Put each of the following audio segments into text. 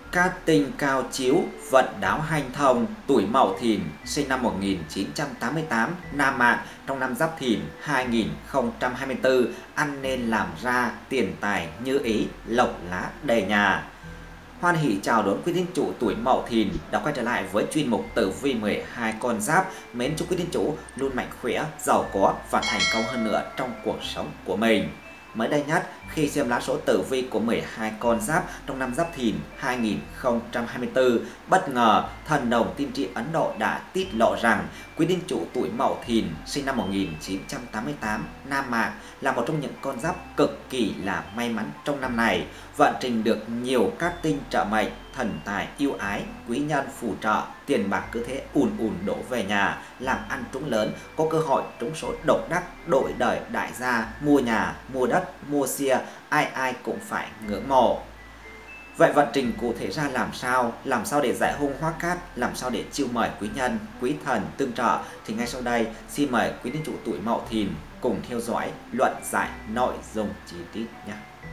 Cát tinh cao chiếu, vận đáo hanh thông, tuổi Mậu Thìn, sinh năm 1988, nam mạng, trong năm Giáp Thìn 2024, ăn nên làm ra, tiền tài như ý, lộc lá đầy nhà. Hoan hỷ chào đón quý tín chủ tuổi Mậu Thìn đã quay trở lại với chuyên mục tử vi 12 con giáp. Mến chúc quý tín chủ luôn mạnh khỏe, giàu có và thành công hơn nữa trong cuộc sống của mình. Mới đây nhất, khi xem lá số tử vi của 12 con giáp trong năm Giáp Thìn 2024, bất ngờ thần đồng tiên tri Ấn Độ đã tiết lộ rằng quý tín chủ tuổi Mậu Thìn sinh năm 1988, nam mạng, là một trong những con giáp cực kỳ là may mắn trong năm này. Vận trình được nhiều cát tinh trợ mệnh, thần tài yêu ái, quý nhân phù trợ, tiền bạc cứ thế ùn ùn đổ về nhà, làm ăn trúng lớn, có cơ hội trúng số độc đắc, đổi đời đại gia, mua nhà, mua đất, mua xe, ai ai cũng phải ngưỡng mộ. Vậy vận trình cụ thể ra làm sao để giải hung hóa cát, làm sao để chiêu mời quý nhân, quý thần tương trợ, thì ngay sau đây xin mời quý tín chủ tuổi Mậu Thìn cùng theo dõi luận giải nội dung chi tiết nhé.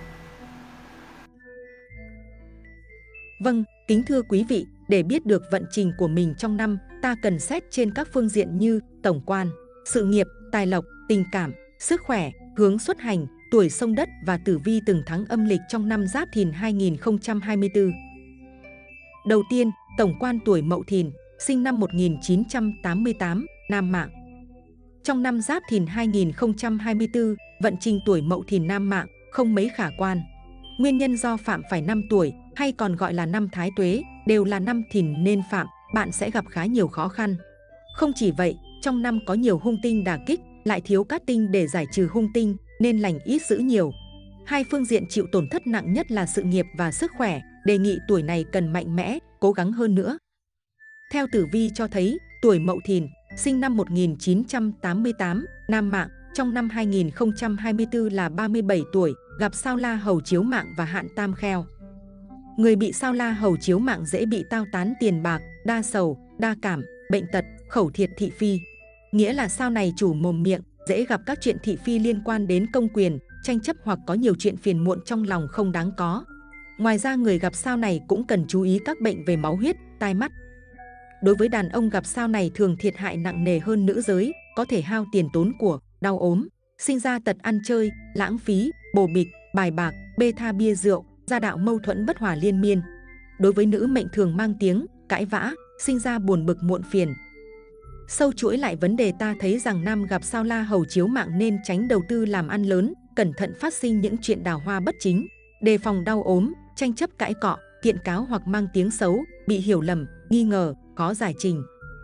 Vâng, kính thưa quý vị, để biết được vận trình của mình trong năm, ta cần xét trên các phương diện như tổng quan, sự nghiệp, tài lộc, tình cảm, sức khỏe, hướng xuất hành, tuổi xông đất và tử vi từng tháng âm lịch trong năm Giáp Thìn 2024. Đầu tiên, tổng quan tuổi Mậu Thìn, sinh năm 1988, nam mạng. Trong năm Giáp Thìn 2024, vận trình tuổi Mậu Thìn nam mạng không mấy khả quan. Nguyên nhân do phạm phải năm tuổi, hay còn gọi là năm Thái Tuế, đều là năm Thìn nên phạm, bạn sẽ gặp khá nhiều khó khăn. Không chỉ vậy, trong năm có nhiều hung tinh đả kích, lại thiếu cát tinh để giải trừ hung tinh, nên lành ít dữ nhiều. Hai phương diện chịu tổn thất nặng nhất là sự nghiệp và sức khỏe, đề nghị tuổi này cần mạnh mẽ, cố gắng hơn nữa. Theo tử vi cho thấy, tuổi Mậu Thìn, sinh năm 1988, nam mạng, trong năm 2024 là 37 tuổi, gặp sao la hầu chiếu mạng và hạn tam kheo. Người bị sao la hầu chiếu mạng dễ bị tao tán tiền bạc, đa sầu, đa cảm, bệnh tật, khẩu thiệt thị phi. Nghĩa là sao này chủ mồm miệng, dễ gặp các chuyện thị phi liên quan đến công quyền, tranh chấp hoặc có nhiều chuyện phiền muộn trong lòng không đáng có. Ngoài ra người gặp sao này cũng cần chú ý các bệnh về máu huyết, tai mắt. Đối với đàn ông gặp sao này thường thiệt hại nặng nề hơn nữ giới, có thể hao tiền tốn của, đau ốm, sinh ra tật ăn chơi, lãng phí, bồ bịch, bài bạc, bê tha bia rượu, gia đạo mâu thuẫn bất hòa liên miên. Đối với nữ mệnh thường mang tiếng, cãi vã, sinh ra buồn bực muộn phiền. Sâu chuỗi lại vấn đề ta thấy rằng nam gặp sao la hầu chiếu mạng nên tránh đầu tư làm ăn lớn, cẩn thận phát sinh những chuyện đào hoa bất chính, đề phòng đau ốm, tranh chấp cãi cọ, kiện cáo hoặc mang tiếng xấu, bị hiểu lầm, nghi ngờ, khó giải trình.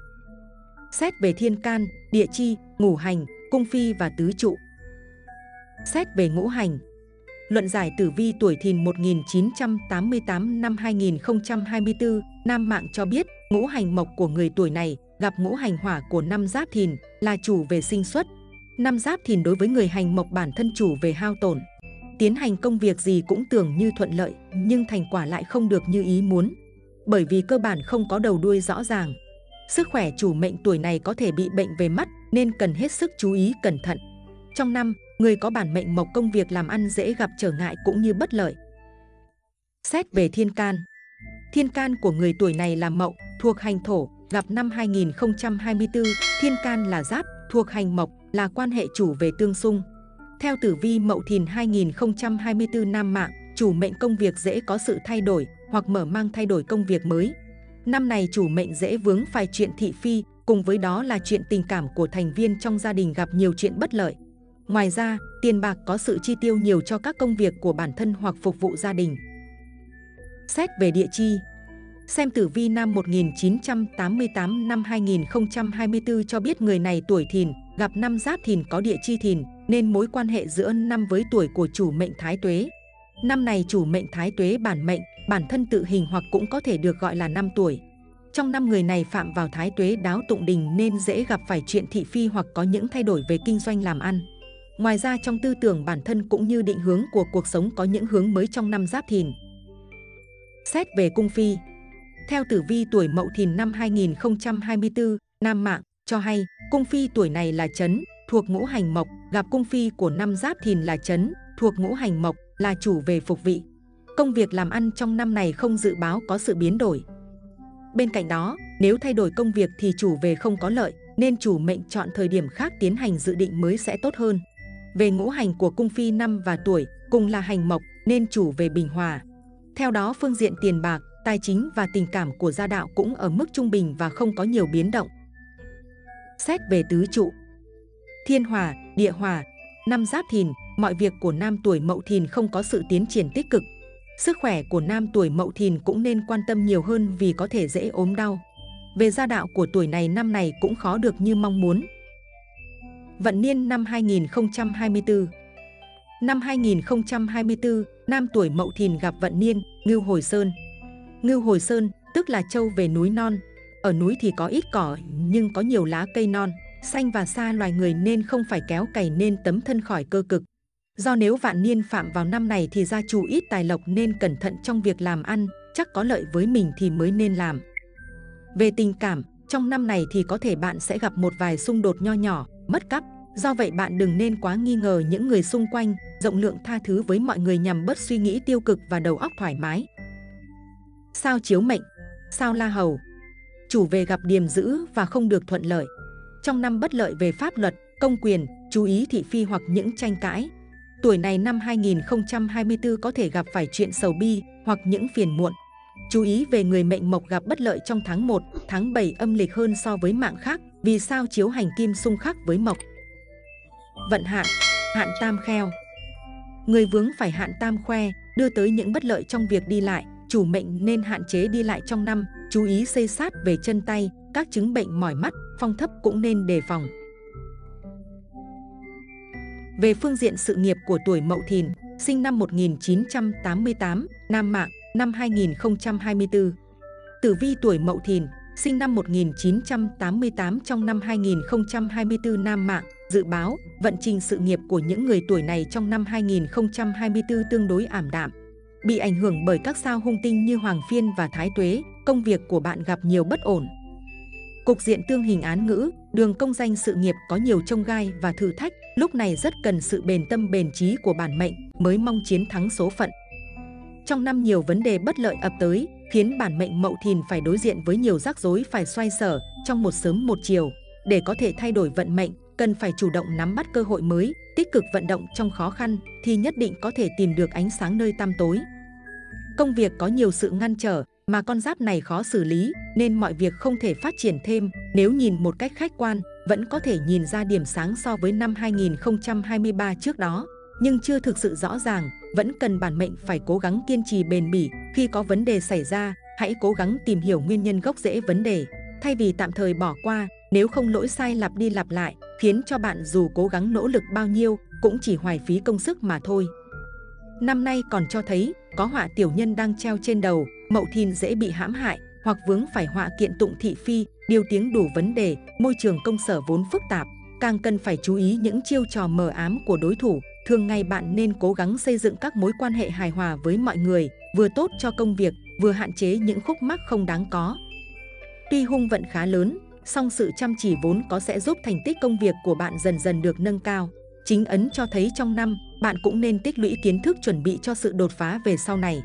Xét về thiên can, địa chi, ngũ hành, cung phi và tứ trụ. Xét về ngũ hành. Luận giải tử vi tuổi Thìn 1988 năm 2024, nam mạng cho biết ngũ hành mộc của người tuổi này gặp ngũ hành hỏa của năm Giáp Thìn là chủ về sinh xuất. Năm Giáp Thìn đối với người hành mộc bản thân chủ về hao tổn. Tiến hành công việc gì cũng tưởng như thuận lợi, nhưng thành quả lại không được như ý muốn. Bởi vì cơ bản không có đầu đuôi rõ ràng. Sức khỏe chủ mệnh tuổi này có thể bị bệnh về mắt nên cần hết sức chú ý cẩn thận. Trong năm, người có bản mệnh mộc công việc làm ăn dễ gặp trở ngại cũng như bất lợi. Xét về thiên can. Thiên can của người tuổi này là Mậu, thuộc hành thổ, gặp năm 2024, thiên can là Giáp, thuộc hành mộc, là quan hệ chủ về tương xung. Theo tử vi Mậu Thìn 2024 nam mạng, chủ mệnh công việc dễ có sự thay đổi hoặc mở mang thay đổi công việc mới. Năm này chủ mệnh dễ vướng phải chuyện thị phi, cùng với đó là chuyện tình cảm của thành viên trong gia đình gặp nhiều chuyện bất lợi. Ngoài ra, tiền bạc có sự chi tiêu nhiều cho các công việc của bản thân hoặc phục vụ gia đình. Xét về địa chi. Xem tử vi năm 1988 năm 2024 cho biết người này tuổi Thìn, gặp năm Giáp Thìn có địa chi Thìn, nên mối quan hệ giữa năm với tuổi của chủ mệnh Thái Tuế. Năm này chủ mệnh Thái Tuế bản mệnh, bản thân tự hình hoặc cũng có thể được gọi là năm tuổi. Trong năm người này phạm vào Thái Tuế đáo tụng đình nên dễ gặp phải chuyện thị phi hoặc có những thay đổi về kinh doanh làm ăn. Ngoài ra trong tư tưởng bản thân cũng như định hướng của cuộc sống có những hướng mới trong năm Giáp Thìn. Xét về cung phi. Theo tử vi tuổi Mậu Thìn năm 2024, nam mạng cho hay cung phi tuổi này là Chấn, thuộc ngũ hành mộc, gặp cung phi của năm Giáp Thìn là Chấn, thuộc ngũ hành mộc, là chủ về phục vị. Công việc làm ăn trong năm này không dự báo có sự biến đổi. Bên cạnh đó, nếu thay đổi công việc thì chủ về không có lợi, nên chủ mệnh chọn thời điểm khác tiến hành dự định mới sẽ tốt hơn. Về ngũ hành của cung phi năm và tuổi, cùng là hành mộc nên chủ về bình hòa. Theo đó, phương diện tiền bạc, tài chính và tình cảm của gia đạo cũng ở mức trung bình và không có nhiều biến động. Xét về tứ trụ, thiên hòa, địa hòa, năm Giáp Thìn, mọi việc của nam tuổi Mậu Thìn không có sự tiến triển tích cực. Sức khỏe của nam tuổi Mậu Thìn cũng nên quan tâm nhiều hơn vì có thể dễ ốm đau. Về gia đạo của tuổi này năm này cũng khó được như mong muốn. Vận niên năm 2024. Năm 2024, nam tuổi Mậu Thìn gặp vận niên Ngưu Hồi Sơn. Ngưu Hồi Sơn tức là châu về núi non. Ở núi thì có ít cỏ nhưng có nhiều lá cây non, xanh và xa loài người nên không phải kéo cày nên tấm thân khỏi cơ cực. Do nếu vạn niên phạm vào năm này thì gia chủ ít tài lộc nên cẩn thận trong việc làm ăn, chắc có lợi với mình thì mới nên làm. Về tình cảm, trong năm này thì có thể bạn sẽ gặp một vài xung đột nho nhỏ, mất cắp. Do vậy bạn đừng nên quá nghi ngờ những người xung quanh, rộng lượng tha thứ với mọi người nhằm bớt suy nghĩ tiêu cực và đầu óc thoải mái. Sao chiếu mệnh, sao La Hầu. Chủ về gặp điềm dữ và không được thuận lợi. Trong năm bất lợi về pháp luật, công quyền, chú ý thị phi hoặc những tranh cãi. Tuổi này năm 2024 có thể gặp phải chuyện sầu bi hoặc những phiền muộn. Chú ý về người mệnh mộc gặp bất lợi trong tháng 1, tháng 7 âm lịch hơn so với mạng khác vì sao chiếu hành kim xung khắc với mộc. Vận hạn, hạn tam kheo. Người vướng phải hạn tam khoe đưa tới những bất lợi trong việc đi lại, chủ mệnh nên hạn chế đi lại trong năm, chú ý xây sát về chân tay, các chứng bệnh mỏi mắt, phong thấp cũng nên đề phòng. Về phương diện sự nghiệp của tuổi Mậu Thìn, sinh năm 1988, nam mạng, năm 2024. Tử vi tuổi Mậu Thìn, sinh năm 1988 trong năm 2024 nam mạng, dự báo vận trình sự nghiệp của những người tuổi này trong năm 2024 tương đối ảm đạm. Bị ảnh hưởng bởi các sao hung tinh như Hoàng Phiên và Thái Tuế, công việc của bạn gặp nhiều bất ổn. Cục diện tương hình án ngữ, đường công danh sự nghiệp có nhiều chông gai và thử thách, lúc này rất cần sự bền tâm bền trí của bản mệnh mới mong chiến thắng số phận. Trong năm nhiều vấn đề bất lợi ập tới, khiến bản mệnh Mậu Thìn phải đối diện với nhiều rắc rối phải xoay sở trong một sớm một chiều. Để có thể thay đổi vận mệnh, cần phải chủ động nắm bắt cơ hội mới, tích cực vận động trong khó khăn thì nhất định có thể tìm được ánh sáng nơi tăm tối. Công việc có nhiều sự ngăn trở mà con giáp này khó xử lý nên mọi việc không thể phát triển thêm. Nếu nhìn một cách khách quan, vẫn có thể nhìn ra điểm sáng so với năm 2023 trước đó, nhưng chưa thực sự rõ ràng, vẫn cần bản mệnh phải cố gắng kiên trì bền bỉ. Khi có vấn đề xảy ra, hãy cố gắng tìm hiểu nguyên nhân gốc rễ vấn đề, thay vì tạm thời bỏ qua. Nếu không lỗi sai lặp đi lặp lại, khiến cho bạn dù cố gắng nỗ lực bao nhiêu cũng chỉ hoài phí công sức mà thôi. Năm nay còn cho thấy có họa tiểu nhân đang treo trên đầu, Mậu Thìn dễ bị hãm hại hoặc vướng phải họa kiện tụng thị phi, điều tiếng đủ vấn đề, môi trường công sở vốn phức tạp, càng cần phải chú ý những chiêu trò mờ ám của đối thủ. Thường ngày bạn nên cố gắng xây dựng các mối quan hệ hài hòa với mọi người, vừa tốt cho công việc, vừa hạn chế những khúc mắc không đáng có. Tuy hung vận khá lớn, song sự chăm chỉ vốn có sẽ giúp thành tích công việc của bạn dần dần được nâng cao. Chính ấn cho thấy trong năm, bạn cũng nên tích lũy kiến thức chuẩn bị cho sự đột phá về sau này.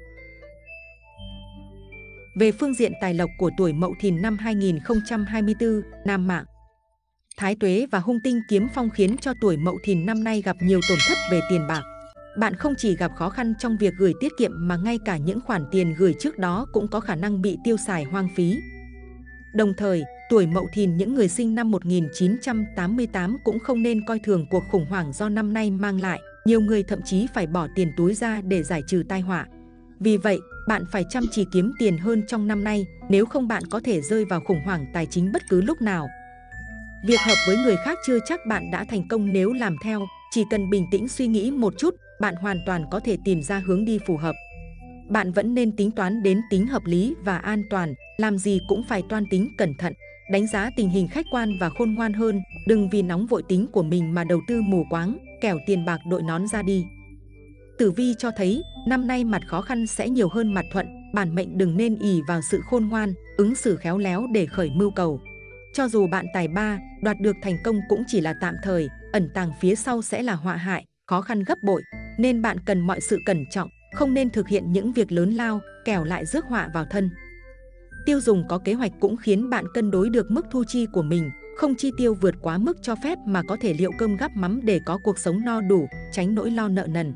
Về phương diện tài lộc của tuổi Mậu Thìn năm 2024, nam mạng. Thái Tuế và hung tinh Kiếm Phong khiến cho tuổi Mậu Thìn năm nay gặp nhiều tổn thất về tiền bạc. Bạn không chỉ gặp khó khăn trong việc gửi tiết kiệm mà ngay cả những khoản tiền gửi trước đó cũng có khả năng bị tiêu xài hoang phí. Đồng thời, tuổi Mậu Thìn những người sinh năm 1988 cũng không nên coi thường cuộc khủng hoảng do năm nay mang lại. Nhiều người thậm chí phải bỏ tiền túi ra để giải trừ tai họa. Vì vậy, bạn phải chăm chỉ kiếm tiền hơn trong năm nay, nếu không bạn có thể rơi vào khủng hoảng tài chính bất cứ lúc nào. Việc hợp với người khác chưa chắc bạn đã thành công nếu làm theo, chỉ cần bình tĩnh suy nghĩ một chút, bạn hoàn toàn có thể tìm ra hướng đi phù hợp. Bạn vẫn nên tính toán đến tính hợp lý và an toàn, làm gì cũng phải toan tính cẩn thận, đánh giá tình hình khách quan và khôn ngoan hơn, đừng vì nóng vội tính của mình mà đầu tư mù quáng, kẻo tiền bạc đội nón ra đi. Tử vi cho thấy, năm nay mặt khó khăn sẽ nhiều hơn mặt thuận, bản mệnh đừng nên ỷ vào sự khôn ngoan, ứng xử khéo léo để khởi mưu cầu. Cho dù bạn tài ba, đoạt được thành công cũng chỉ là tạm thời, ẩn tàng phía sau sẽ là họa hại, khó khăn gấp bội, nên bạn cần mọi sự cẩn trọng, không nên thực hiện những việc lớn lao, kẻo lại rước họa vào thân. Tiêu dùng có kế hoạch cũng khiến bạn cân đối được mức thu chi của mình, không chi tiêu vượt quá mức cho phép mà có thể liệu cơm gắp mắm để có cuộc sống no đủ, tránh nỗi lo nợ nần.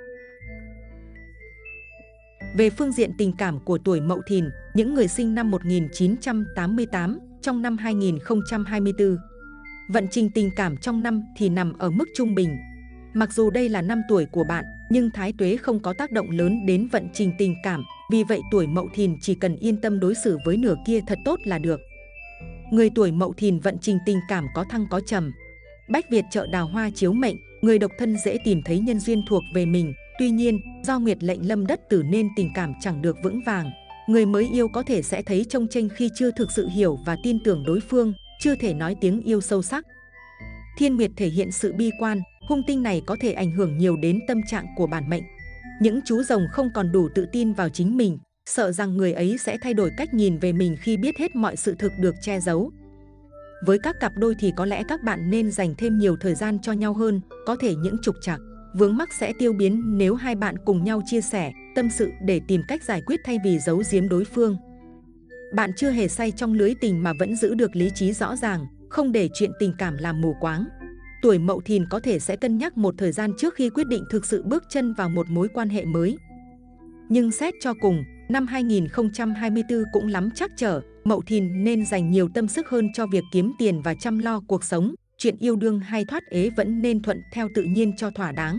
Về phương diện tình cảm của tuổi Mậu Thìn, những người sinh năm 1988 trong năm 2024. Vận trình tình cảm trong năm thì nằm ở mức trung bình. Mặc dù đây là năm tuổi của bạn, nhưng thái tuế không có tác động lớn đến vận trình tình cảm, vì vậy tuổi Mậu Thìn chỉ cần yên tâm đối xử với nửa kia thật tốt là được. Người tuổi Mậu Thìn vận trình tình cảm có thăng có trầm. Bách Việt chợ đào hoa chiếu mệnh, người độc thân dễ tìm thấy nhân duyên thuộc về mình. Tuy nhiên, do nguyệt lệnh lâm đất tử nên tình cảm chẳng được vững vàng. Người mới yêu có thể sẽ thấy chông chênh khi chưa thực sự hiểu và tin tưởng đối phương, chưa thể nói tiếng yêu sâu sắc. Thiên nguyệt thể hiện sự bi quan, hung tinh này có thể ảnh hưởng nhiều đến tâm trạng của bản mệnh. Những chú rồng không còn đủ tự tin vào chính mình, sợ rằng người ấy sẽ thay đổi cách nhìn về mình khi biết hết mọi sự thực được che giấu. Với các cặp đôi thì có lẽ các bạn nên dành thêm nhiều thời gian cho nhau hơn, có thể những trục trặc, vướng mắc sẽ tiêu biến nếu hai bạn cùng nhau chia sẻ, tâm sự để tìm cách giải quyết thay vì giấu giếm đối phương. Bạn chưa hề say trong lưới tình mà vẫn giữ được lý trí rõ ràng, không để chuyện tình cảm làm mù quáng. Tuổi Mậu Thìn có thể sẽ cân nhắc một thời gian trước khi quyết định thực sự bước chân vào một mối quan hệ mới. Nhưng xét cho cùng, năm 2024 cũng lắm trắc trở, Mậu Thìn nên dành nhiều tâm sức hơn cho việc kiếm tiền và chăm lo cuộc sống. Chuyện yêu đương hay thoát ế vẫn nên thuận theo tự nhiên cho thỏa đáng.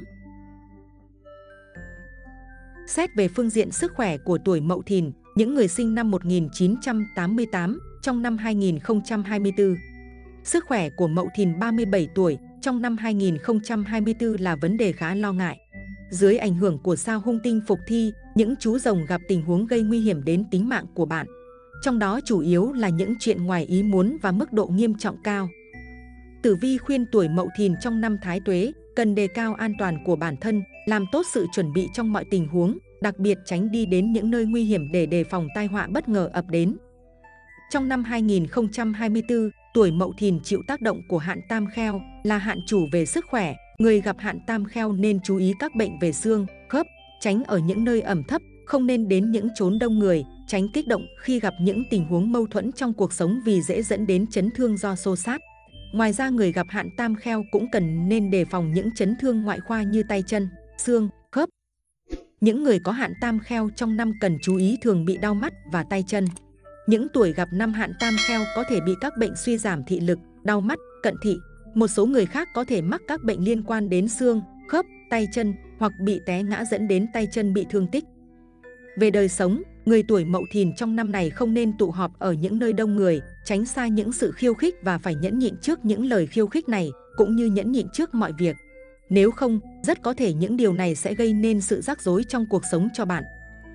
Xét về phương diện sức khỏe của tuổi Mậu Thìn, những người sinh năm 1988 trong năm 2024. Sức khỏe của Mậu Thìn 37 tuổi trong năm 2024 là vấn đề khá lo ngại. Dưới ảnh hưởng của sao hung tinh phục thi, những chú rồng gặp tình huống gây nguy hiểm đến tính mạng của bạn. Trong đó chủ yếu là những chuyện ngoài ý muốn và mức độ nghiêm trọng cao. Tử vi khuyên tuổi Mậu Thìn trong năm Thái Tuế cần đề cao an toàn của bản thân, làm tốt sự chuẩn bị trong mọi tình huống, đặc biệt tránh đi đến những nơi nguy hiểm để đề phòng tai họa bất ngờ ập đến. Trong năm 2024, tuổi Mậu Thìn chịu tác động của hạn tam kheo, là hạn chủ về sức khỏe. Người gặp hạn tam kheo nên chú ý các bệnh về xương, khớp, tránh ở những nơi ẩm thấp, không nên đến những chốn đông người, tránh kích động khi gặp những tình huống mâu thuẫn trong cuộc sống vì dễ dẫn đến chấn thương do xô xát. Ngoài ra, người gặp hạn tam kheo cũng cần nên đề phòng những chấn thương ngoại khoa như tay chân, xương, khớp. Những người có hạn tam kheo trong năm cần chú ý thường bị đau mắt và tay chân. Những tuổi gặp năm hạn tam kheo có thể bị các bệnh suy giảm thị lực, đau mắt, cận thị. Một số người khác có thể mắc các bệnh liên quan đến xương, khớp, tay chân hoặc bị té ngã dẫn đến tay chân bị thương tích. Về đời sống, người tuổi Mậu Thìn trong năm này không nên tụ họp ở những nơi đông người, tránh xa những sự khiêu khích và phải nhẫn nhịn trước những lời khiêu khích này, cũng như nhẫn nhịn trước mọi việc. Nếu không, rất có thể những điều này sẽ gây nên sự rắc rối trong cuộc sống cho bạn.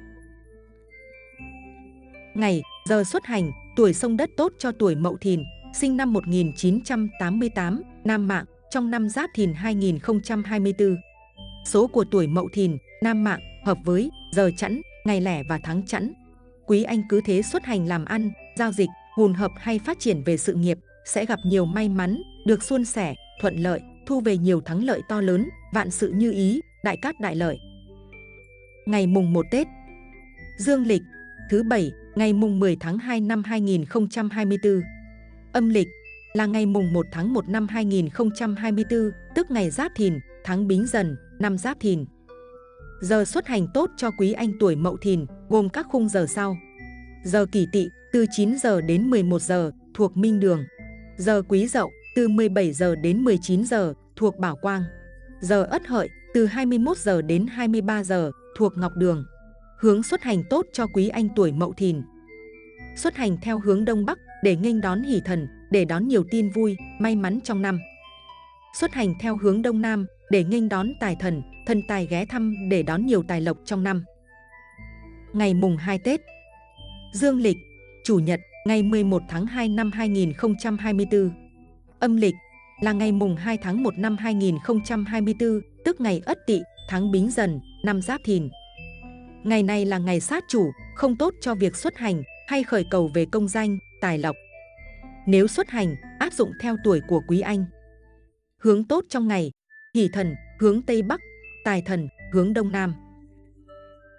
Ngày, giờ xuất hành, tuổi xông đất tốt cho tuổi Mậu Thìn, sinh năm 1988, nam mạng, trong năm Giáp Thìn 2024. Số của tuổi Mậu Thìn, nam mạng, hợp với giờ chẵn, ngày lẻ và tháng chẵn. Quý anh cứ thế xuất hành làm ăn, giao dịch, hùn hợp hay phát triển về sự nghiệp, sẽ gặp nhiều may mắn, được suôn sẻ, thuận lợi, thu về nhiều thắng lợi to lớn, vạn sự như ý, đại cát đại lợi. Ngày mùng 1 Tết Dương lịch, thứ Bảy, ngày mùng 10 tháng 2 năm 2024. Âm lịch là ngày mùng 1 tháng 1 năm 2024, tức ngày Giáp Thìn, tháng Bính Dần, năm Giáp Thìn. Giờ xuất hành tốt cho quý anh tuổi Mậu Thìn gồm các khung giờ sau. Giờ Kỷ Tỵ từ 9 giờ đến 11 giờ thuộc Minh Đường. Giờ Quý Dậu từ 17 giờ đến 19 giờ thuộc Bảo Quang. Giờ Ất Hợi từ 21 giờ đến 23 giờ thuộc Ngọc Đường. Hướng xuất hành tốt cho quý anh tuổi Mậu Thìn. Xuất hành theo hướng Đông Bắc để nghênh đón hỷ thần, để đón nhiều tin vui, may mắn trong năm. Xuất hành theo hướng Đông Nam để nghênh đón tài thần, thần tài ghé thăm để đón nhiều tài lộc trong năm. Ngày mùng 2 Tết Dương lịch, Chủ nhật, ngày 11 tháng 2 năm 2024. Âm lịch là ngày mùng 2 tháng 1 năm 2024, tức ngày Ất Tỵ, tháng Bính Dần, năm Giáp Thìn. Ngày này là ngày sát chủ, không tốt cho việc xuất hành hay khởi cầu về công danh, tài lộc. Nếu xuất hành, áp dụng theo tuổi của quý anh. Hướng tốt trong ngày, hỷ thần hướng Tây Bắc, tài thần hướng Đông Nam.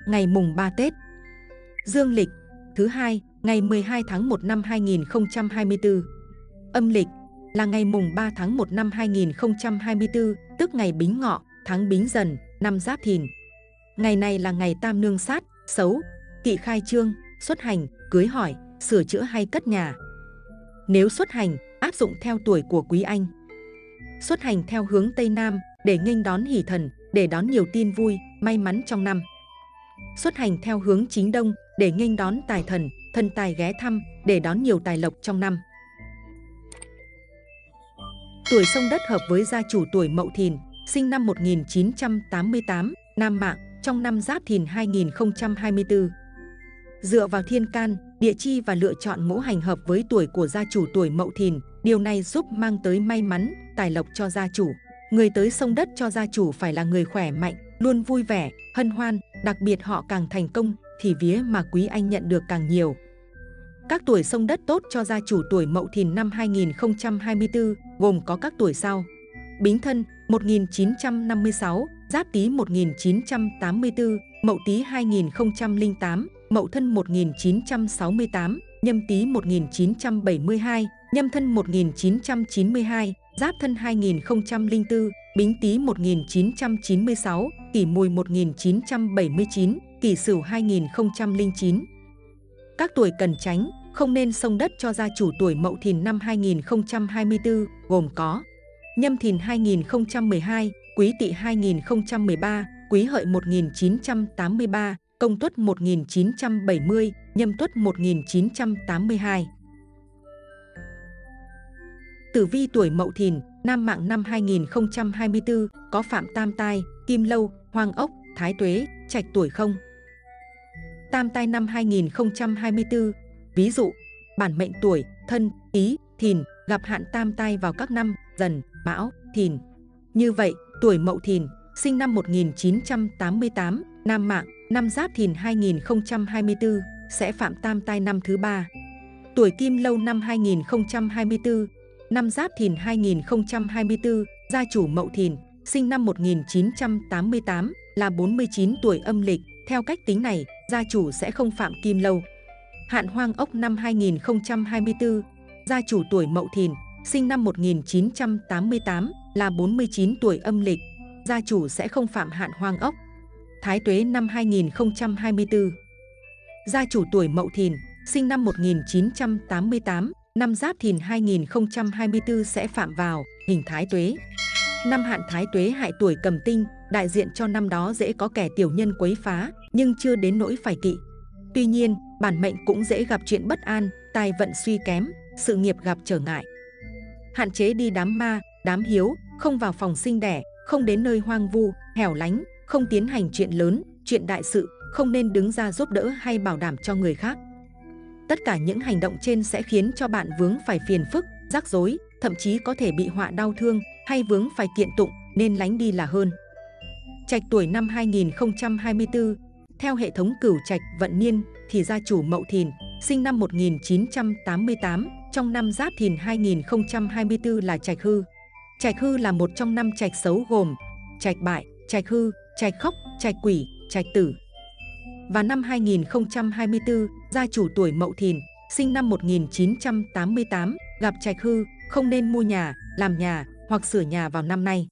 ngày mùng 3 Tết. Dương lịch thứ hai, ngày 12 tháng 1 năm 2024. Âm lịch là ngày mùng 3 tháng 1 năm 2024, tức ngày Bính Ngọ, tháng Bính Dần, năm Giáp Thìn. Ngày này là ngày tam nương sát, xấu, kỵ khai trương, xuất hành, cưới hỏi, sửa chữa hay cất nhà. Nếu xuất hành, áp dụng theo tuổi của quý anh. Xuất hành theo hướng Tây Nam để nghênh đón hỷ thần, để đón nhiều tin vui, may mắn trong năm. Xuất hành theo hướng chính Đông để nghênh đón tài thần, thần tài ghé thăm, để đón nhiều tài lộc trong năm. Tuổi Sông Đất hợp với gia chủ tuổi Mậu Thìn, sinh năm 1988, nam mạng, trong năm Giáp Thìn 2024. Dựa vào thiên can, địa chi và lựa chọn ngũ hành hợp với tuổi của gia chủ tuổi Mậu Thìn, điều này giúp mang tới may mắn, tài lộc cho gia chủ. Người tới sông đất cho gia chủ phải là người khỏe mạnh, luôn vui vẻ, hân hoan, đặc biệt họ càng thành công thì vía mà quý anh nhận được càng nhiều. Các tuổi sông đất tốt cho gia chủ tuổi Mậu Thìn năm 2024 gồm có các tuổi sau: Bính Thân 1956, Giáp Tý 1984, Mậu Tý 2008, Mậu Thân 1968, Nhâm Tý 1972, Nhâm Thân 1992, Giáp Thân 2004, Bính Tý 1996, Kỷ Mùi 1979, Kỷ Sửu 2009. Các tuổi cần tránh, không nên xông đất cho gia chủ tuổi Mậu Thìn năm 2024 gồm có: Nhâm Thìn 2012, Quý Tỵ 2013, Quý Hợi 1983, Công Tuất 1970, Nhâm Tuất 1982. Tử vi tuổi Mậu Thìn, nam mạng năm 2024 có Phạm Tam Tai, Kim Lâu, Hoàng Ốc, Thái Tuế, Trạch tuổi không. Tam Tai năm 2024, ví dụ bản mệnh tuổi Thân, Tý, Thìn gặp hạn tam tai vào các năm Dần, Mão, Thìn. Như vậy, tuổi Mậu Thìn, sinh năm 1988, nam mạng, năm Giáp Thìn 2024 sẽ phạm tam tai năm thứ 3. Tuổi Kim Lâu năm 2024, năm Giáp Thìn 2024, gia chủ Mậu Thìn, sinh năm 1988 là 49 tuổi âm lịch. Theo cách tính này, gia chủ sẽ không phạm Kim Lâu. Hạn Hoang Ốc năm 2024, gia chủ tuổi Mậu Thìn, sinh năm 1988 là 49 tuổi âm lịch, gia chủ sẽ không phạm hạn Hoang Ốc. Thái Tuế năm 2024, gia chủ tuổi Mậu Thìn, sinh năm 1988, năm Giáp Thìn 2024 sẽ phạm vào hình Thái Tuế. Năm hạn Thái Tuế hại tuổi Cầm Tinh, đại diện cho năm đó dễ có kẻ tiểu nhân quấy phá, nhưng chưa đến nỗi phải kỵ. Tuy nhiên, bản mệnh cũng dễ gặp chuyện bất an, tài vận suy kém, sự nghiệp gặp trở ngại. Hạn chế đi đám ma, đám hiếu, không vào phòng sinh đẻ, không đến nơi hoang vu, hẻo lánh, không tiến hành chuyện lớn, chuyện đại sự, không nên đứng ra giúp đỡ hay bảo đảm cho người khác. Tất cả những hành động trên sẽ khiến cho bạn vướng phải phiền phức, rắc rối, thậm chí có thể bị họa đau thương hay vướng phải kiện tụng, nên lánh đi là hơn. Trạch tuổi năm 2024, theo hệ thống cửu trạch vận niên thì gia chủ Mậu Thìn, sinh năm 1988, trong năm Giáp Thìn 2024 là trạch hư. Trạch hư là một trong 5 trạch xấu gồm trạch bại, trạch hư, trạch khốc, trạch quỷ, trạch tử. Và năm 2024, gia chủ tuổi Mậu Thìn, sinh năm 1988, gặp trạch hư, không nên mua nhà, làm nhà hoặc sửa nhà vào năm nay.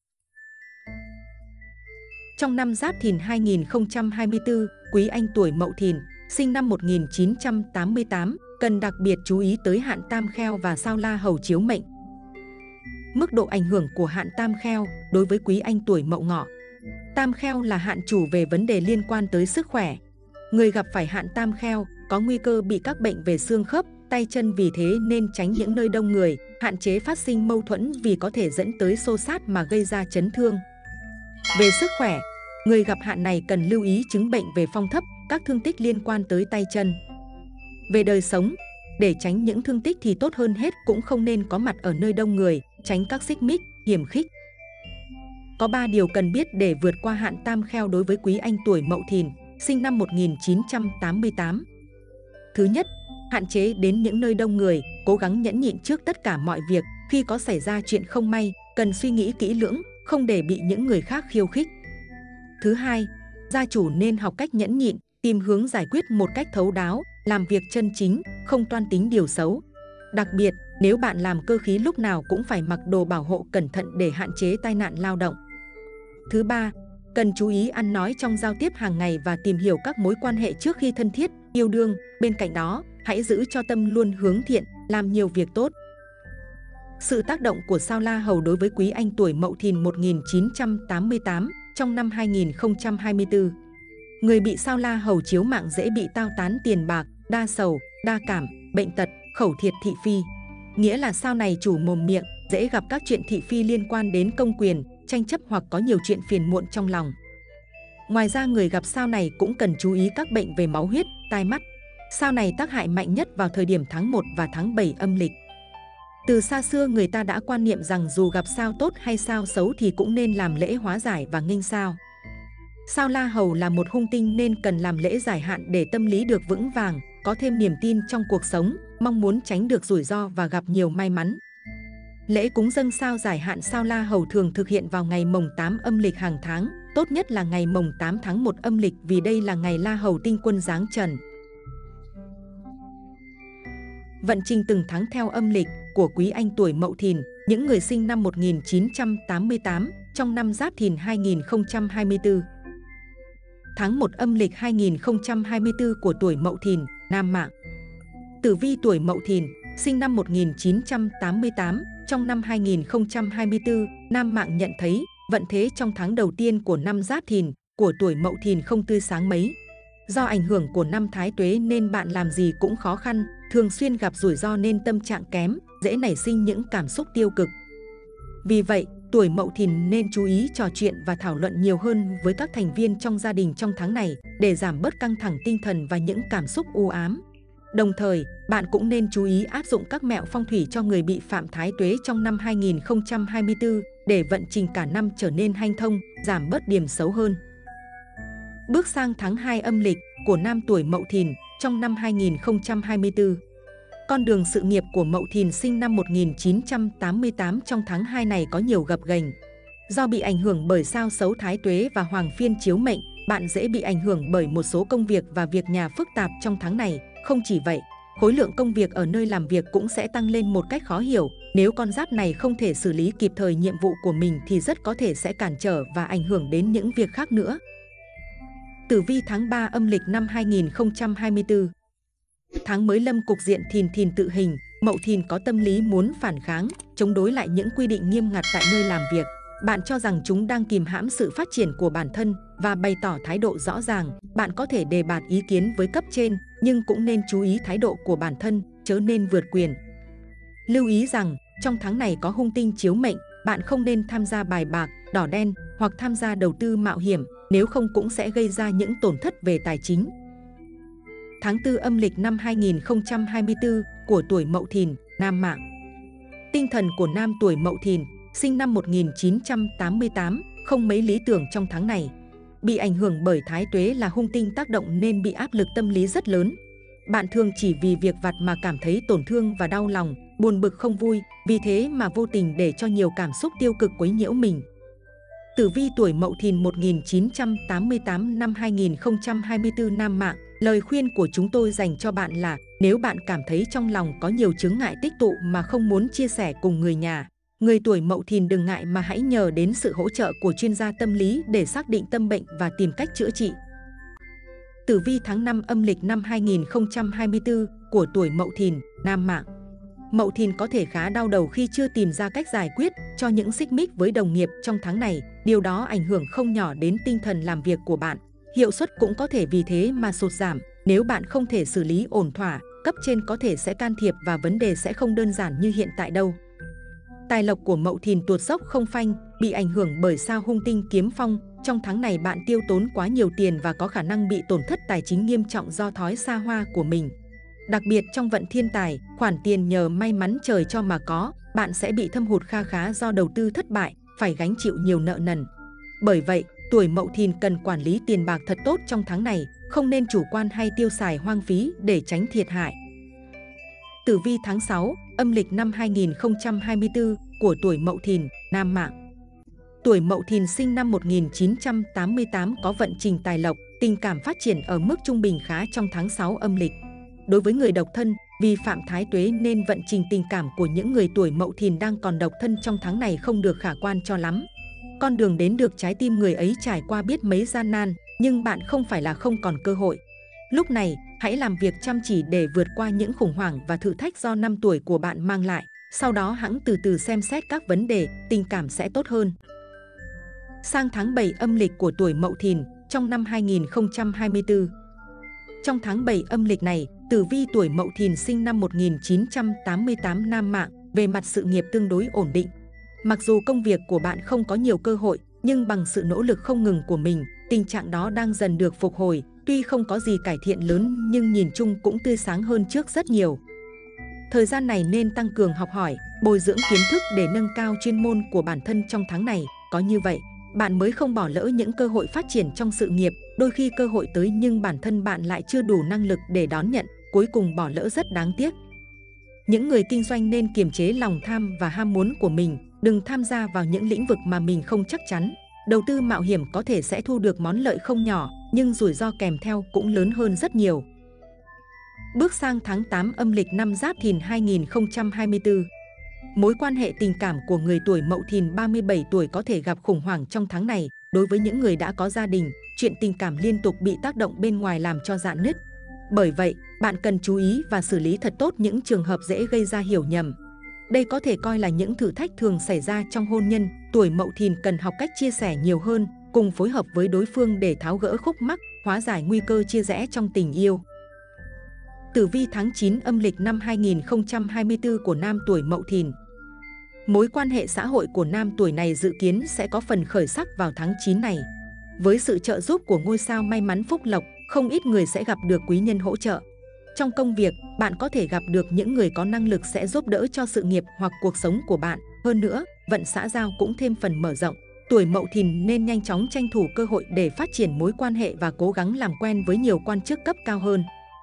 Trong năm Giáp Thìn 2024, quý anh tuổi Mậu Thìn, sinh năm 1988, cần đặc biệt chú ý tới hạn tam kheo và sao la hầu chiếu mệnh. Mức độ ảnh hưởng của hạn tam kheo đối với quý anh tuổi Mậu Ngọ. Tam kheo là hạn chủ về vấn đề liên quan tới sức khỏe. Người gặp phải hạn tam kheo có nguy cơ bị các bệnh về xương khớp, tay chân, vì thế nên tránh những nơi đông người, hạn chế phát sinh mâu thuẫn vì có thể dẫn tới xô xát mà gây ra chấn thương. Về sức khỏe, người gặp hạn này cần lưu ý chứng bệnh về phong thấp, các thương tích liên quan tới tay chân. Về đời sống, để tránh những thương tích thì tốt hơn hết cũng không nên có mặt ở nơi đông người, tránh các xích mích, hiểm khích. Có 3 điều cần biết để vượt qua hạn tam kheo đối với quý anh tuổi Mậu Thìn, sinh năm 1988. Thứ nhất, hạn chế đến những nơi đông người, cố gắng nhẫn nhịn trước tất cả mọi việc. Khi có xảy ra chuyện không may, cần suy nghĩ kỹ lưỡng, không để bị những người khác khiêu khích. Thứ hai, Gia chủ nên học cách nhẫn nhịn, tìm hướng giải quyết một cách thấu đáo, làm việc chân chính, không toan tính điều xấu. Đặc biệt, nếu bạn làm cơ khí lúc nào cũng phải mặc đồ bảo hộ cẩn thận để hạn chế tai nạn lao động. Thứ ba, cần chú ý ăn nói trong giao tiếp hàng ngày và tìm hiểu các mối quan hệ trước khi thân thiết, yêu đương. Bên cạnh đó, hãy giữ cho tâm luôn hướng thiện, làm nhiều việc tốt. Sự tác động của sao La Hầu đối với quý anh tuổi Mậu Thìn 1988 trong năm 2024. Người bị sao La Hầu chiếu mạng dễ bị tao tán tiền bạc, đa sầu, đa cảm, bệnh tật, khẩu thiệt thị phi. Nghĩa là sao này chủ mồm miệng, dễ gặp các chuyện thị phi liên quan đến công quyền, tranh chấp hoặc có nhiều chuyện phiền muộn trong lòng. Ngoài ra người gặp sao này cũng cần chú ý các bệnh về máu huyết, tai mắt. Sao này tác hại mạnh nhất vào thời điểm tháng 1 và tháng 7 âm lịch. Từ xa xưa người ta đã quan niệm rằng dù gặp sao tốt hay sao xấu thì cũng nên làm lễ hóa giải và nghênh sao. Sao La Hầu là một hung tinh nên cần làm lễ giải hạn để tâm lý được vững vàng, có thêm niềm tin trong cuộc sống, mong muốn tránh được rủi ro và gặp nhiều may mắn. Lễ cúng dâng sao giải hạn sao La Hầu thường thực hiện vào ngày mồng 8 âm lịch hàng tháng, tốt nhất là ngày mồng 8 tháng 1 âm lịch vì đây là ngày La Hầu tinh quân giáng trần. Vận trình từng tháng theo âm lịch của quý anh tuổi Mậu Thìn, những người sinh năm 1988 trong năm Giáp Thìn 2024. Tháng 1 âm lịch 2024 của tuổi Mậu Thìn, nam mạng. Tử vi tuổi Mậu Thìn, sinh năm 1988 trong năm 2024, nam mạng nhận thấy vận thế trong tháng đầu tiên của năm Giáp Thìn của tuổi Mậu Thìn không tươi sáng mấy. Do ảnh hưởng của năm Thái Tuế nên bạn làm gì cũng khó khăn, thường xuyên gặp rủi ro nên tâm trạng kém, dễ nảy sinh những cảm xúc tiêu cực. Vì vậy, tuổi Mậu Thìn nên chú ý trò chuyện và thảo luận nhiều hơn với các thành viên trong gia đình trong tháng này để giảm bớt căng thẳng tinh thần và những cảm xúc u ám. Đồng thời, bạn cũng nên chú ý áp dụng các mẹo phong thủy cho người bị phạm Thái Tuế trong năm 2024 để vận trình cả năm trở nên hanh thông, giảm bớt điểm xấu hơn. Bước sang tháng 2 âm lịch của nam tuổi Mậu Thìn trong năm 2024. Con đường sự nghiệp của Mậu Thìn sinh năm 1988 trong tháng 2 này có nhiều gập ghềnh. Do bị ảnh hưởng bởi sao xấu Thái Tuế và Hoàng Phiên chiếu mệnh, bạn dễ bị ảnh hưởng bởi một số công việc và việc nhà phức tạp trong tháng này. Không chỉ vậy, khối lượng công việc ở nơi làm việc cũng sẽ tăng lên một cách khó hiểu. Nếu con giáp này không thể xử lý kịp thời nhiệm vụ của mình thì rất có thể sẽ cản trở và ảnh hưởng đến những việc khác nữa. Tử vi tháng 3 âm lịch năm 2024. Tháng mới lâm cục diện Thìn Thìn tự hình, Mậu Thìn có tâm lý muốn phản kháng, chống đối lại những quy định nghiêm ngặt tại nơi làm việc. Bạn cho rằng chúng đang kìm hãm sự phát triển của bản thân và bày tỏ thái độ rõ ràng. Bạn có thể đề bạt ý kiến với cấp trên, nhưng cũng nên chú ý thái độ của bản thân, chớ nên vượt quyền. Lưu ý rằng, trong tháng này có hung tinh chiếu mệnh, bạn không nên tham gia bài bạc, đỏ đen hoặc tham gia đầu tư mạo hiểm, nếu không cũng sẽ gây ra những tổn thất về tài chính. Tháng 4 âm lịch năm 2024 của tuổi Mậu Thìn, nam mạng. Tinh thần của nam tuổi Mậu Thìn, sinh năm 1988, không mấy lý tưởng trong tháng này. Bị ảnh hưởng bởi Thái Tuế là hung tinh tác động nên bị áp lực tâm lý rất lớn. Bạn thường chỉ vì việc vặt mà cảm thấy tổn thương và đau lòng, buồn bực không vui, vì thế mà vô tình để cho nhiều cảm xúc tiêu cực quấy nhiễu mình. Tử vi tuổi Mậu Thìn 1988 năm 2024 nam mạng, lời khuyên của chúng tôi dành cho bạn là nếu bạn cảm thấy trong lòng có nhiều chướng ngại tích tụ mà không muốn chia sẻ cùng người nhà, người tuổi Mậu Thìn đừng ngại mà hãy nhờ đến sự hỗ trợ của chuyên gia tâm lý để xác định tâm bệnh và tìm cách chữa trị. Tử vi tháng 5 âm lịch năm 2024 của tuổi Mậu Thìn, nam mạng. Mậu Thìn có thể khá đau đầu khi chưa tìm ra cách giải quyết cho những xích mích với đồng nghiệp trong tháng này. Điều đó ảnh hưởng không nhỏ đến tinh thần làm việc của bạn. Hiệu suất cũng có thể vì thế mà sụt giảm. Nếu bạn không thể xử lý ổn thỏa, cấp trên có thể sẽ can thiệp và vấn đề sẽ không đơn giản như hiện tại đâu. Tài lộc của Mậu Thìn tuột dốc không phanh, bị ảnh hưởng bởi sao hung tinh kiếm phong. Trong tháng này bạn tiêu tốn quá nhiều tiền và có khả năng bị tổn thất tài chính nghiêm trọng do thói xa hoa của mình. Đặc biệt trong vận thiên tài, khoản tiền nhờ may mắn trời cho mà có, bạn sẽ bị thâm hụt kha khá do đầu tư thất bại, phải gánh chịu nhiều nợ nần. Bởi vậy, tuổi Mậu Thìn cần quản lý tiền bạc thật tốt trong tháng này, không nên chủ quan hay tiêu xài hoang phí để tránh thiệt hại. Tử vi tháng 6, âm lịch năm 2024 của tuổi Mậu Thìn, nam mạng. Tuổi Mậu Thìn sinh năm 1988 có vận trình tài lộc, tình cảm phát triển ở mức trung bình khá trong tháng 6 âm lịch. Đối với người độc thân, vì phạm thái tuế nên vận trình tình cảm của những người tuổi Mậu Thìn đang còn độc thân trong tháng này không được khả quan cho lắm. Con đường đến được trái tim người ấy trải qua biết mấy gian nan, nhưng bạn không phải là không còn cơ hội. Lúc này, hãy làm việc chăm chỉ để vượt qua những khủng hoảng và thử thách do năm tuổi của bạn mang lại. Sau đó hãng từ từ xem xét các vấn đề, tình cảm sẽ tốt hơn. Sang tháng 7 âm lịch của tuổi Mậu Thìn, trong năm 2024. Trong tháng 7 âm lịch này, tử vi tuổi Mậu Thìn sinh năm 1988 nam mạng, về mặt sự nghiệp tương đối ổn định. Mặc dù công việc của bạn không có nhiều cơ hội, nhưng bằng sự nỗ lực không ngừng của mình, tình trạng đó đang dần được phục hồi. Tuy không có gì cải thiện lớn nhưng nhìn chung cũng tươi sáng hơn trước rất nhiều. Thời gian này nên tăng cường học hỏi, bồi dưỡng kiến thức để nâng cao chuyên môn của bản thân trong tháng này. Có như vậy, bạn mới không bỏ lỡ những cơ hội phát triển trong sự nghiệp. Đôi khi cơ hội tới nhưng bản thân bạn lại chưa đủ năng lực để đón nhận, cuối cùng bỏ lỡ rất đáng tiếc. Những người kinh doanh nên kiềm chế lòng tham và ham muốn của mình, đừng tham gia vào những lĩnh vực mà mình không chắc chắn. Đầu tư mạo hiểm có thể sẽ thu được món lợi không nhỏ, nhưng rủi ro kèm theo cũng lớn hơn rất nhiều. Bước sang tháng 8 âm lịch năm Giáp Thìn 2024. Mối quan hệ tình cảm của người tuổi Mậu Thìn 37 tuổi có thể gặp khủng hoảng trong tháng này. Đối với những người đã có gia đình, chuyện tình cảm liên tục bị tác động bên ngoài làm cho rạn nứt. Bởi vậy, bạn cần chú ý và xử lý thật tốt những trường hợp dễ gây ra hiểu nhầm. Đây có thể coi là những thử thách thường xảy ra trong hôn nhân. Tuổi Mậu Thìn cần học cách chia sẻ nhiều hơn, cùng phối hợp với đối phương để tháo gỡ khúc mắc, hóa giải nguy cơ chia rẽ trong tình yêu. Tử vi tháng 9 âm lịch năm 2024 của nam tuổi Mậu Thìn. Mối quan hệ xã hội của nam tuổi này dự kiến sẽ có phần khởi sắc vào tháng 9 này. Với sự trợ giúp của ngôi sao may mắn phúc lộc, không ít người sẽ gặp được quý nhân hỗ trợ. Trong công việc, bạn có thể gặp được những người có năng lực sẽ giúp đỡ cho sự nghiệp hoặc cuộc sống của bạn. Hơn nữa, vận xã giao cũng thêm phần mở rộng. Tuổi Mậu Thìn nên nhanh chóng tranh thủ cơ hội để phát triển mối quan hệ và cố gắng làm quen với nhiều quan chức cấp cao hơn.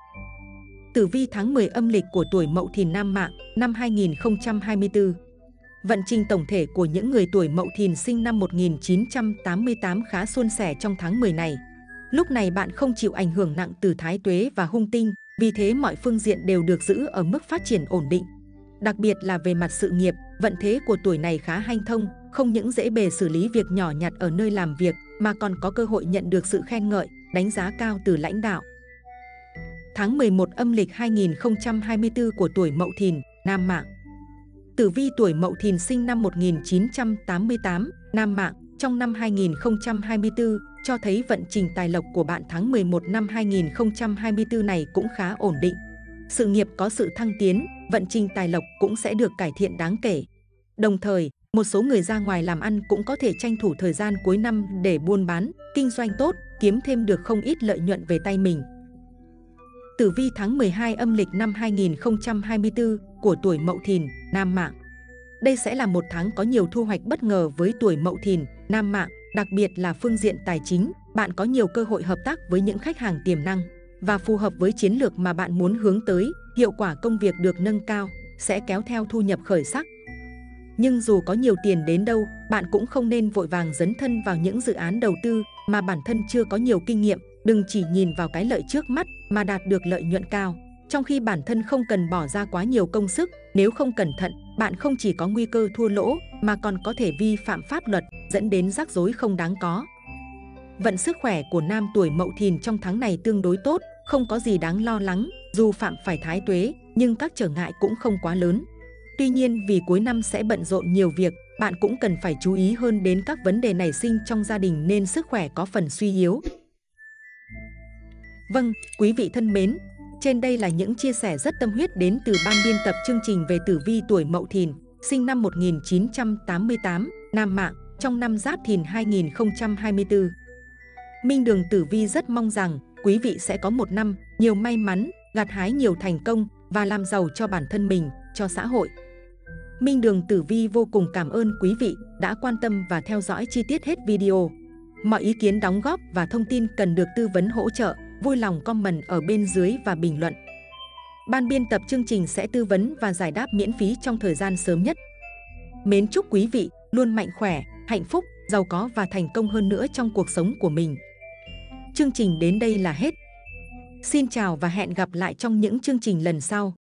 Tử vi tháng 10 âm lịch của tuổi Mậu Thìn nam mạng năm 2024. Vận trình tổng thể của những người tuổi Mậu Thìn sinh năm 1988 khá suôn sẻ trong tháng 10 này. Lúc này bạn không chịu ảnh hưởng nặng từ thái tuế và hung tinh, vì thế mọi phương diện đều được giữ ở mức phát triển ổn định. Đặc biệt là về mặt sự nghiệp, vận thế của tuổi này khá hanh thông, không những dễ bề xử lý việc nhỏ nhặt ở nơi làm việc mà còn có cơ hội nhận được sự khen ngợi, đánh giá cao từ lãnh đạo. Tháng 11 âm lịch 2024 của tuổi Mậu Thìn, nam mạng. Tử vi tuổi Mậu Thìn sinh năm 1988, nam mạng, trong năm 2024 cho thấy vận trình tài lộc của bạn tháng 11 năm 2024 này cũng khá ổn định. Sự nghiệp có sự thăng tiến, vận trình tài lộc cũng sẽ được cải thiện đáng kể. Đồng thời, một số người ra ngoài làm ăn cũng có thể tranh thủ thời gian cuối năm để buôn bán, kinh doanh tốt, kiếm thêm được không ít lợi nhuận về tay mình. Tử vi tháng 12 âm lịch năm 2024 của tuổi Mậu Thìn, nam mạng. Đây sẽ là một tháng có nhiều thu hoạch bất ngờ với tuổi Mậu Thìn, nam mạng, đặc biệt là phương diện tài chính. Bạn có nhiều cơ hội hợp tác với những khách hàng tiềm năng và phù hợp với chiến lược mà bạn muốn hướng tới. Hiệu quả công việc được nâng cao, sẽ kéo theo thu nhập khởi sắc. Nhưng dù có nhiều tiền đến đâu, bạn cũng không nên vội vàng dấn thân vào những dự án đầu tư mà bản thân chưa có nhiều kinh nghiệm. Đừng chỉ nhìn vào cái lợi trước mắt mà đạt được lợi nhuận cao, trong khi bản thân không cần bỏ ra quá nhiều công sức. Nếu không cẩn thận, bạn không chỉ có nguy cơ thua lỗ mà còn có thể vi phạm pháp luật, dẫn đến rắc rối không đáng có. Vận sức khỏe của nam tuổi Mậu Thìn trong tháng này tương đối tốt, không có gì đáng lo lắng. Dù phạm phải thái tuế, nhưng các trở ngại cũng không quá lớn. Tuy nhiên vì cuối năm sẽ bận rộn nhiều việc, bạn cũng cần phải chú ý hơn đến các vấn đề nảy sinh trong gia đình nên sức khỏe có phần suy yếu. Vâng, quý vị thân mến, trên đây là những chia sẻ rất tâm huyết đến từ ban biên tập chương trình về tử vi tuổi Mậu Thìn, sinh năm 1988, nam mạng, trong năm Giáp Thìn 2024. Minh Đường Tử Vi rất mong rằng quý vị sẽ có một năm nhiều may mắn, gặt hái nhiều thành công và làm giàu cho bản thân mình, cho xã hội. Minh Đường Tử Vi vô cùng cảm ơn quý vị đã quan tâm và theo dõi chi tiết hết video. Mọi ý kiến đóng góp và thông tin cần được tư vấn hỗ trợ, vui lòng comment ở bên dưới và bình luận. Ban biên tập chương trình sẽ tư vấn và giải đáp miễn phí trong thời gian sớm nhất. Mến chúc quý vị luôn mạnh khỏe, hạnh phúc giàu có và thành công hơn nữa trong cuộc sống của mình. Chương trình đến đây là hết. Xin chào và hẹn gặp lại trong những chương trình lần sau.